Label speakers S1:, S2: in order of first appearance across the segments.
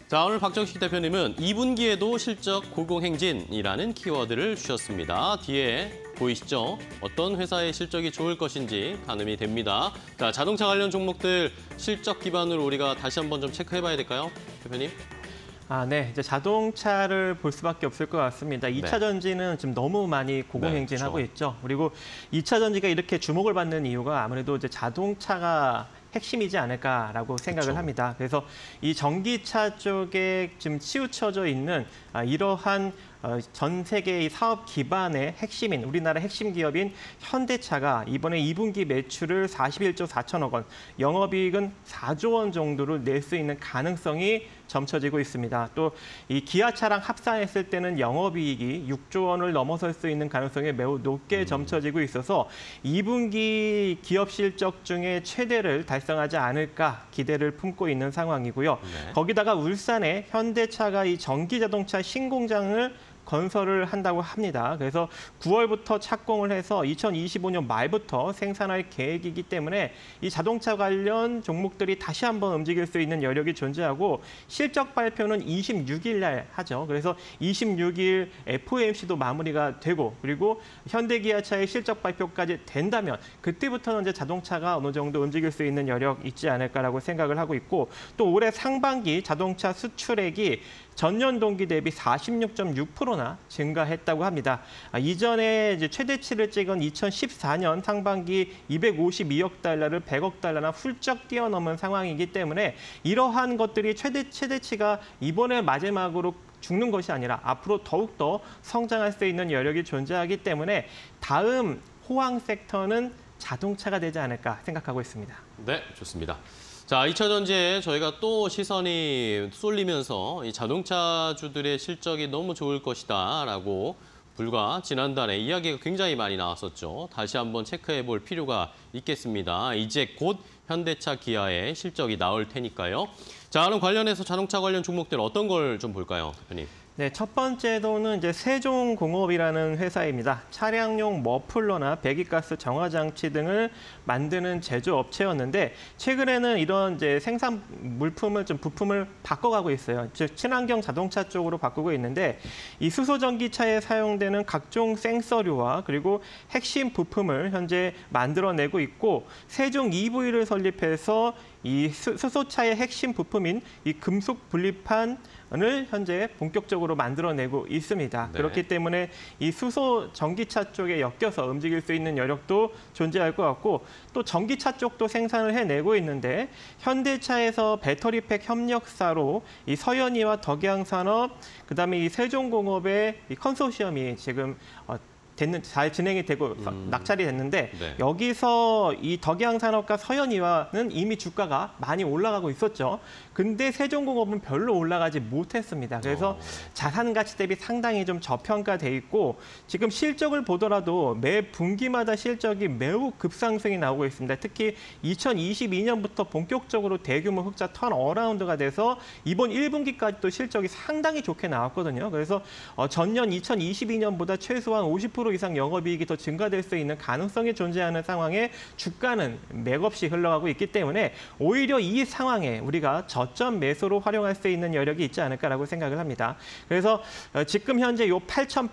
S1: 자, 오늘 박정식 대표님은 2분기에도 실적 고공행진이라는 키워드를 주셨습니다. 뒤에 보이시죠? 어떤 회사의 실적이 좋을 것인지 가늠이 됩니다. 자, 자동차 관련 종목들 실적 기반으로 우리가 다시 한번 좀 체크해봐야 될까요, 대표님?
S2: 네. 이제 자동차를 볼 수밖에 없을 것 같습니다. 2차 전지는 지금 너무 많이 고공행진하고 있죠. 그리고 2차 전지가 이렇게 주목을 받는 이유가 아무래도 이제 자동차가 핵심이지 않을까라고 생각을 합니다. 그래서 이 전기차 쪽에 지금 치우쳐져 있는 이러한 전 세계의 사업 기반의 핵심인 우리나라 핵심 기업인 현대차가 이번에 2분기 매출을 41조 4천억 원, 영업이익은 4조 원 정도로 낼 수 있는 가능성이 점쳐지고 있습니다. 또 이 기아차랑 합산했을 때는 영업이익이 6조 원을 넘어설 수 있는 가능성이 매우 높게 점쳐지고 있어서 2분기 기업 실적 중에 최대를 달성하지 않을까 기대를 품고 있는 상황이고요. 네. 거기다가 울산에 현대차가 이 전기자동차 신공장을 건설을 한다고 합니다. 그래서 9월부터 착공을 해서 2025년 말부터 생산할 계획이기 때문에 이 자동차 관련 종목들이 다시 한번 움직일 수 있는 여력이 존재하고 실적 발표는 26일 날 하죠. 그래서 26일 FOMC도 마무리가 되고 그리고 현대기아차의 실적 발표까지 된다면 그때부터는 이제 자동차가 어느 정도 움직일 수 있는 여력 있지 않을까라고 생각을 하고 있고 또 올해 상반기 자동차 수출액이 전년 동기 대비 46.6%나 증가했다고 합니다. 이전에 이제 최대치를 찍은 2014년 상반기 252억 달러를 100억 달러나 훌쩍 뛰어넘은 상황이기 때문에 이러한 것들이 최대치가 이번에 마지막으로 죽는 것이 아니라 앞으로 더욱더 성장할 수 있는 여력이 존재하기 때문에 다음 호황 섹터는 자동차가 되지 않을까 생각하고 있습니다. 네,
S1: 좋습니다. 자, 2차 전지에 저희가 또 시선이 쏠리면서 이 자동차주들의 실적이 너무 좋을 것이다라고 불과 지난달에 이야기가 굉장히 많이 나왔었죠. 다시 한번 체크해 볼 필요가 있겠습니다. 이제 곧 현대차, 기아의 실적이 나올 테니까요. 자, 그럼 관련해서 자동차 관련 종목들 어떤 걸 좀 볼까요, 대표님?
S2: 네, 첫 번째로는 이제 세종공업이라는 회사입니다. 차량용 머플러나 배기가스 정화장치 등을 만드는 제조업체였는데 최근에는 이런 이제 생산 물품을 좀 부품을 바꿔가고 있어요. 즉 친환경 자동차 쪽으로 바꾸고 있는데 이 수소 전기차에 사용되는 각종 센서류와 그리고 핵심 부품을 현재 만들어내고 있고 세종 EV를 설립해서 이 수소차의 핵심 부품인 이 금속 분리판을 현재 본격적으로 만들어내고 있습니다. 네. 그렇기 때문에 이 수소 전기차 쪽에 엮여서 움직일 수 있는 여력도 존재할 것 같고 또 전기차 쪽도 생산을 해내고 있는데 현대차에서 배터리팩 협력사로 이 서현이와 덕양산업 그다음에 이 세종공업의 이 컨소시엄이 지금 잘 진행이 되고 낙찰이 됐는데 네. 여기서 이 덕양산업과 서현이와는 이미 주가가 많이 올라가고 있었죠. 근데 세종공업은 별로 올라가지 못했습니다. 그래서 자산 가치 대비 상당히 좀 저평가돼 있고 지금 실적을 보더라도 매 분기마다 실적이 매우 급상승이 나오고 있습니다. 특히 2022년부터 본격적으로 대규모 흑자 턴어라운드가 돼서 이번 1분기까지도 실적이 상당히 좋게 나왔거든요. 그래서 전년 2022년보다 최소한 50% 이상 영업이익이 더 증가될 수 있는 가능성이 존재하는 상황에 주가는 맥없이 흘러가고 있기 때문에 오히려 이 상황에 우리가 저점 매수로 활용할 수 있는 여력이 있지 않을까라고 생각을 합니다. 그래서 지금 현재 요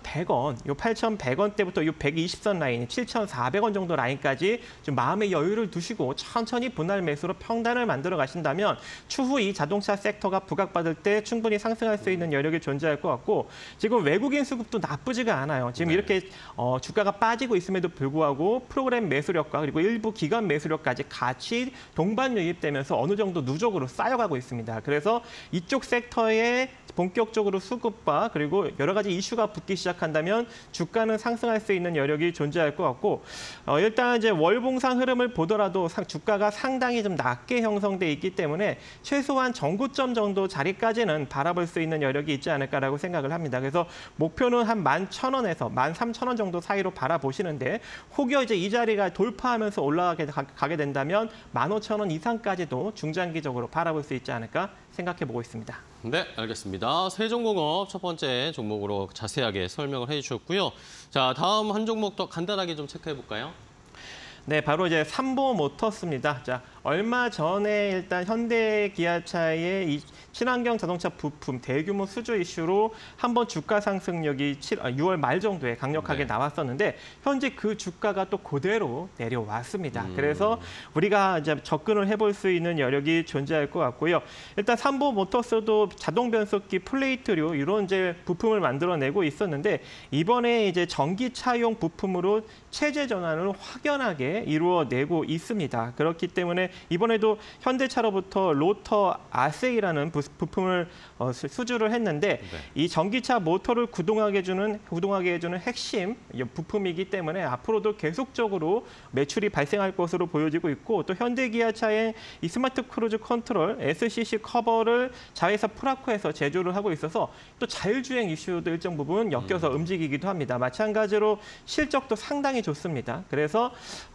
S2: 8,100원대부터 요 120선 라인, 7,400원 정도 라인까지 좀 마음의 여유를 두시고 천천히 분할 매수로 평단을 만들어 가신다면 추후 이 자동차 섹터가 부각받을 때 충분히 상승할 수 있는 여력이 존재할 것 같고 지금 외국인 수급도 나쁘지가 않아요. 지금 네. 이렇게 주가가 빠지고 있음에도 불구하고 프로그램 매수력과 그리고 일부 기관 매수력까지 같이 동반 유입되면서 어느 정도 누적으로 쌓여가고 있습니다. 그래서 이쪽 섹터에 본격적으로 수급과 그리고 여러 가지 이슈가 붙기 시작한다면 주가는 상승할 수 있는 여력이 존재할 것 같고 일단 이제 월봉상 흐름을 보더라도 주가가 상당히 좀 낮게 형성돼 있기 때문에 최소한 전고점 정도 자리까지는 바라볼 수 있는 여력이 있지 않을까라고 생각을 합니다. 그래서 목표는 한 11,000원에서 13,000원 정도 사이로 바라보시는데 혹여 이제 이 자리가 돌파하면서 올라가게 된다면 15,000원 이상까지도 중장기적으로 바라볼 수 있지 않을까 생각해보고 있습니다.
S1: 네, 알겠습니다. 세종공업 첫 번째 종목으로 자세하게 설명을 해주셨고요. 자, 다음 한 종목 더 간단하게 좀 체크해볼까요?
S2: 네, 바로 이제 삼보모터스입니다. 자, 얼마 전에 일단 현대기아차의 이 친환경 자동차 부품 대규모 수주 이슈로 한번 주가 상승력이 6월 말 정도에 강력하게 나왔었는데 현재 그 주가가 또 그대로 내려왔습니다. 그래서 우리가 이제 접근을 해볼 수 있는 여력이 존재할 것 같고요. 일단 삼보모터스도 자동 변속기 플레이트류 이런 이제 부품을 만들어내고 있었는데 이번에 이제 전기차용 부품으로 체제 전환을 확연하게 이루어내고 있습니다. 그렇기 때문에 이번에도 현대차로부터 로터 아세이라는 부품을 수주를 했는데 이 전기차 모터를 구동하게 해주는 핵심 부품이기 때문에 앞으로도 계속적으로 매출이 발생할 것으로 보여지고 있고 또 현대기아차의 이 스마트 크루즈 컨트롤 SCC 커버를 자회사 프라코에서 제조를 하고 있어서 또 자율주행 이슈도 일정 부분 엮여서 움직이기도 합니다. 마찬가지로 실적도 상당히 좋습니다. 그래서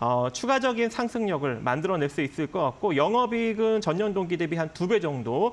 S2: 추가적인 상승력을 만들어낼 수 있을 것 같고 영업이익은 전년 동기 대비 한 2배 정도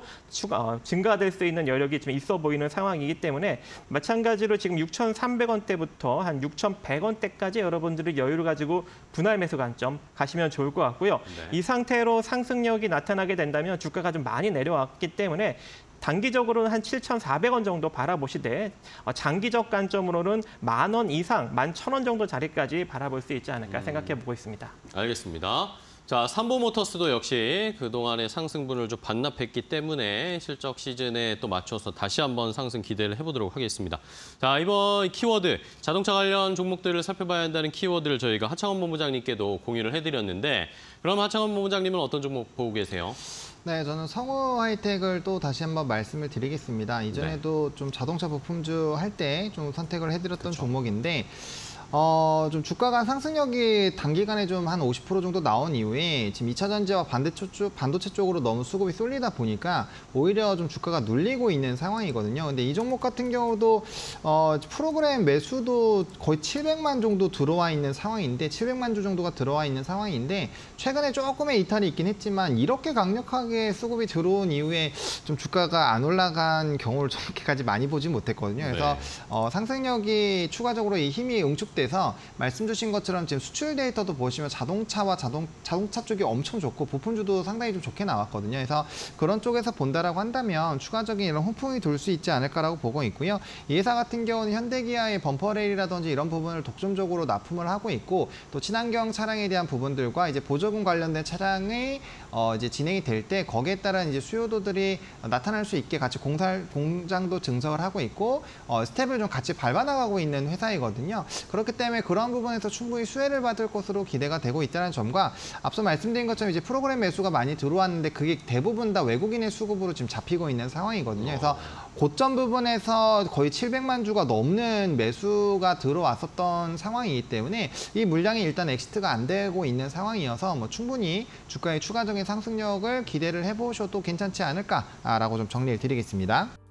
S2: 증가될 수 있는 여력이 좀 있어 보이는 상황이기 때문에 마찬가지로 지금 6,300원대부터 한 6,100원대까지 여러분들이 여유를 가지고 분할 매수 관점 가시면 좋을 것 같고요. 이 상태로 상승력이 나타나게 된다면 주가가 좀 많이 내려왔기 때문에 단기적으로는 한 7,400원 정도 바라보시되 장기적 관점으로는 10,000원 이상, 11,000원 정도 자리까지 바라볼 수 있지 않을까 생각해 보고 있습니다.
S1: 알겠습니다. 자, 삼보모터스도 역시 그동안의 상승분을 좀 반납했기 때문에 실적 시즌에 또 맞춰서 다시 한번 상승 기대를 해보도록 하겠습니다. 자, 이번 키워드, 자동차 관련 종목들을 살펴봐야 한다는 키워드를 저희가 하창원 본부장님께도 공유를 해드렸는데 그럼 하창원 본부장님은 어떤 종목 보고 계세요?
S3: 네, 저는 성우 하이텍을 또 다시 한번 말씀을 드리겠습니다. 이전에도 좀 자동차 부품주 할 때 좀 선택을 해드렸던 종목인데 좀 주가가 상승력이 단기간에 좀 한 50% 정도 나온 이후에 지금 2차 전지와 반도체 쪽으로 너무 수급이 쏠리다 보니까 오히려 좀 주가가 눌리고 있는 상황이거든요. 근데 이 종목 같은 경우도 프로그램 매수도 거의 700만 정도 들어와 있는 상황인데 700만 주 정도가 들어와 있는 상황인데 최근에 조금의 이탈이 있긴 했지만 이렇게 강력하게 수급이 들어온 이후에 좀 주가가 안 올라간 경우를 저렇게까지 많이 보지 못했거든요. 그래서 상승력이 추가적으로 이 힘이 응축돼서 말씀 주신 것처럼 지금 수출 데이터도 보시면 자동차와 자동차 쪽이 엄청 좋고 부품주도 상당히 좀 좋게 나왔거든요. 그래서 그런 쪽에서 본다라고 한다면 추가적인 이런 호풍이 돌 수 있지 않을까라고 보고 있고요. 이 회사 같은 경우는 현대기아의 범퍼레일이라든지 이런 부분을 독점적으로 납품을 하고 있고 또 친환경 차량에 대한 부분들과 이제 보조금 관련된 차량이 이제 진행이 될 때 거기에 따른 이제 수요도들이 나타날 수 있게 같이 공장도 증설을 하고 있고 스텝을 좀 같이 밟아나가고 있는 회사이거든요. 그렇기 때문에 그런 부분에서 충분히 수혜를 받을 것으로 기대가 되고 있다는 점과 앞서 말씀드린 것처럼 이제 프로그램 매수가 많이 들어왔는데 그게 대부분 다 외국인의 수급으로 지금 잡히고 있는 상황이거든요. 그래서 고점 부분에서 거의 700만 주가 넘는 매수가 들어왔었던 상황이기 때문에 이 물량이 일단 엑시트가 안 되고 있는 상황이어서 뭐 충분히 주가의 추가적인 상승력을 기대를 해보셔도 괜찮지 않을까라고 좀 정리를 드리겠습니다.